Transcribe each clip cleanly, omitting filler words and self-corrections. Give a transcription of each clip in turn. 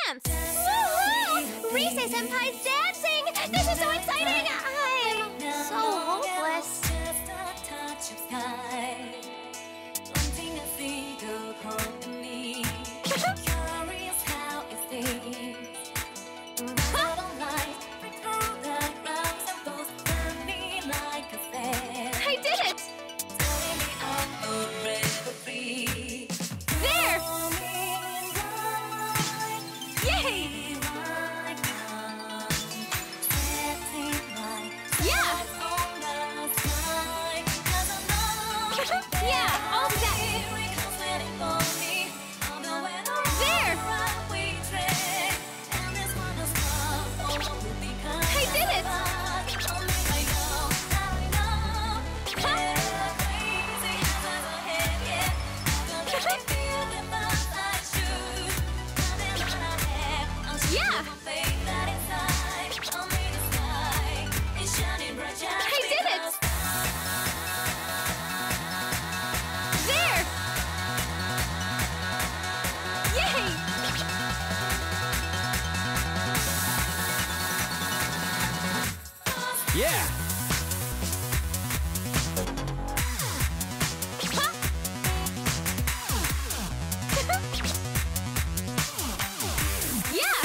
dance! Woohoo! Rise-Senpai's dancing! This is so exciting! I'm so hopeless. I did it! There! Yay! Yeah! Yeah, all set! There! I did it! Yeah! I did it! There! Yay! Yeah! Huh? Yeah!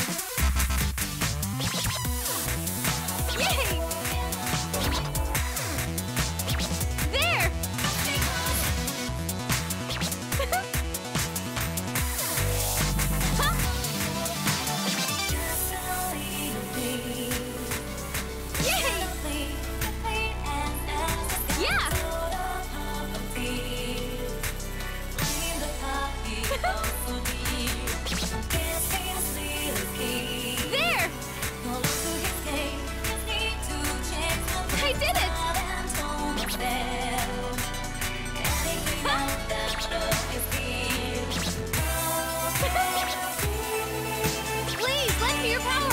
Yay! There! Huh? Yay! Yeah! There! I did it! Please, lend me your power!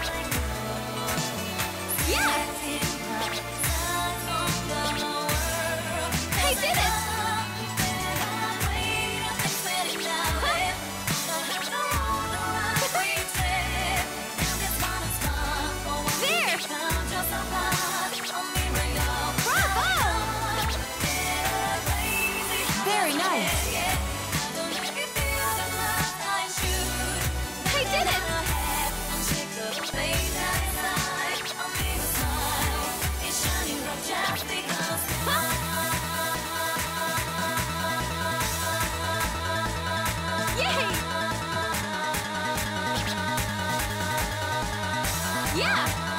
Yeah! I did it! There! Bravo! Very nice. I did it! Yay! Yeah!